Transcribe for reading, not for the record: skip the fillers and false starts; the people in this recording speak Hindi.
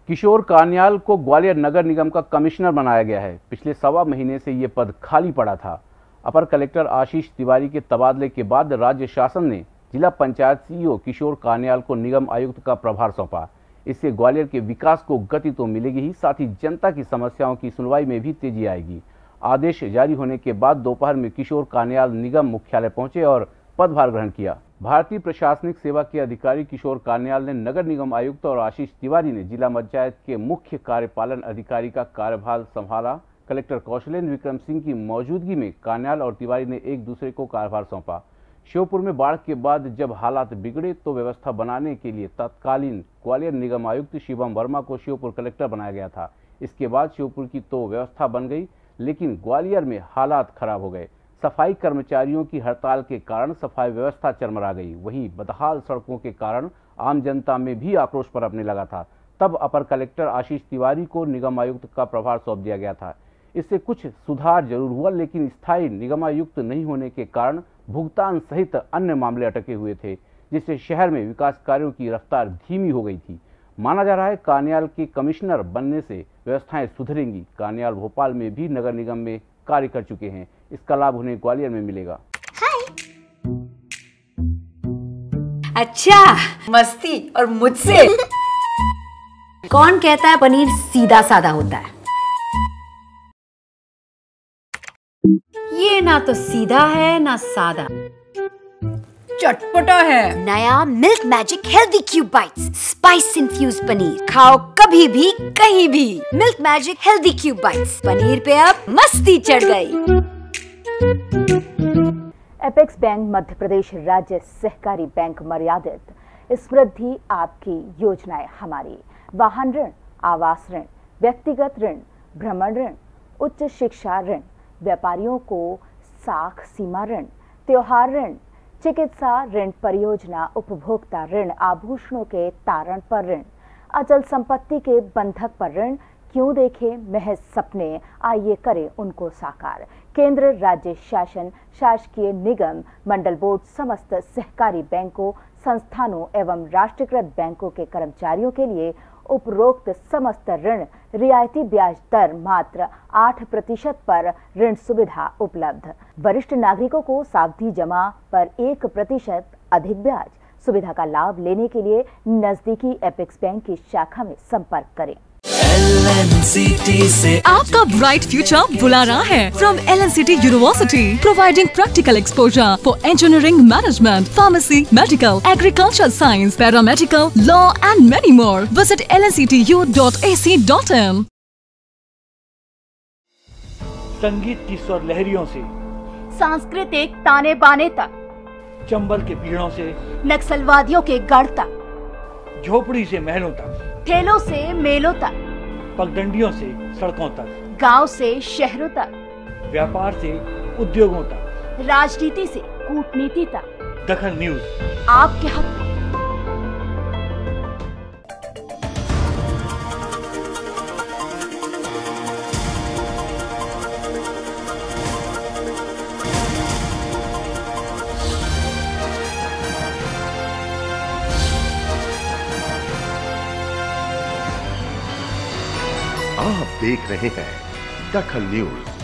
किशोर कान्याल को ग्वालियर नगर निगम का कमिश्नर बनाया गया है। पिछले सवा महीने से ये पद खाली पड़ा था। अपर कलेक्टर आशीष तिवारी के तबादले के बाद राज्य शासन ने जिला पंचायत सीईओ किशोर कान्याल को निगम आयुक्त का प्रभार सौंपा। इससे ग्वालियर के विकास को गति तो मिलेगी ही, साथ ही जनता की समस्याओं की सुनवाई में भी तेजी आएगी। आदेश जारी होने के बाद दोपहर में किशोर कान्याल निगम मुख्यालय पहुंचे और पदभार ग्रहण किया। भारतीय प्रशासनिक सेवा के अधिकारी किशोर कान्याल ने नगर निगम आयुक्त और आशीष तिवारी ने जिला पंचायत के मुख्य कार्यपालन अधिकारी का कार्यभार संभाला। कलेक्टर कौशलेंद्र विक्रम सिंह की मौजूदगी में कान्याल और तिवारी ने एक दूसरे को कार्यभार सौंपा। श्योपुर में बाढ़ के बाद जब हालात बिगड़े तो व्यवस्था बनाने के लिए तत्कालीन ग्वालियर निगम आयुक्त शिवम वर्मा को श्योपुर कलेक्टर बनाया गया था। इसके बाद श्योपुर की तो व्यवस्था बन गई, लेकिन ग्वालियर में हालात खराब हो गए। सफाई कर्मचारियों की हड़ताल के कारण सफाई व्यवस्था चरमरा गई। वहीं बदहाल सड़कों के कारण आम जनता में भी आक्रोश पनपने लगा था। तब अपर कलेक्टर आशीष तिवारी को निगम आयुक्त का प्रभार सौंप दिया गया था। इससे कुछ सुधार जरूर हुआ, लेकिन स्थायी निगमायुक्त नहीं होने के कारण भुगतान सहित अन्य मामले अटके हुए थे, जिससे शहर में विकास कार्यों की रफ्तार धीमी हो गई थी। माना जा रहा है कान्याल के कमिश्नर बनने से व्यवस्थाएं सुधरेंगी। कान्याल भोपाल में भी नगर निगम में कार्य कर चुके हैं। इसका लाभ उन्हें ग्वालियर में मिलेगा। अच्छा, मस्ती और मुझसे कौन कहता है पनीर सीधा साधा होता है? ये ना तो सीधा है ना सादा, चटपटा है। नया milk magic healthy cube bites spice infuse paneer, खाओ कभी भी कहीं भी। Milk magic healthy cube bites, paneer पे अब मस्ती चढ़ गई। एपेक्स बैंक मध्य प्रदेश राज्य सहकारी बैंक मर्यादित समृद्धि आपकी योजनाएं हमारी। वाहन ऋण, आवास ऋण, व्यक्तिगत ऋण, भ्रमण ऋण, उच्च शिक्षा ऋण, व्यापारियों को साख सीमा ऋण, त्योहार ऋण, चिकित्सा ऋण, परियोजना उपभोक्ता ऋण, आभूषणों के तारण पर ऋण, अचल संपत्ति के बंधक पर ऋण। क्यों देखें महज सपने, आइए करें उनको साकार। केंद्र, राज्य शासन, शासकीय निगम, मंडल बोर्ड, समस्त सहकारी बैंकों, संस्थानों एवं राष्ट्रीयकृत बैंकों के कर्मचारियों के लिए उपरोक्त समस्त ऋण रियायती ब्याज दर मात्र 8% पर ऋण सुविधा उपलब्ध। वरिष्ठ नागरिकों को सावधि जमा पर 1% अधिक ब्याज। सुविधा का लाभ लेने के लिए नजदीकी एपेक्स बैंक की शाखा में संपर्क करें। LNCT से आपका ब्राइट फ्यूचर बुला रहा है। From LNCT University, providing practical exposure for engineering, management, pharmacy, medical, agriculture science, paramedical, law and many more. Visit lnctu.ac.in. संगीत की स्वर लहरियों से सांस्कृतिक ताने बाने तक, चंबल के पीड़ों से नक्सलवादियों के गढ़ तक, झोपड़ी से महलों तक, ठेलों से मेलों तक, पगडंडियों से सड़कों तक, गांव से शहरों तक, व्यापार से उद्योगों तक, राजनीति से कूटनीति तक, दखन न्यूज आपके हक में। आप देख रहे हैं दखन न्यूज।